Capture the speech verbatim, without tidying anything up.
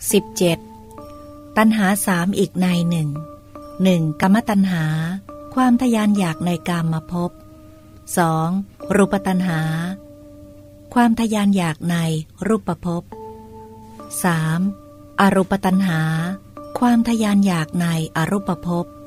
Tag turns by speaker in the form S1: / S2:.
S1: สิบเจ็ดตัณหาสามอีกในหนึ่งหนึ่งกามตัณหาความทยานอยากในกามภพสองรูปตัณหาความทยานอยากในรูปภพสามอรูปตัณหาความทยานอยากในอรูปภพ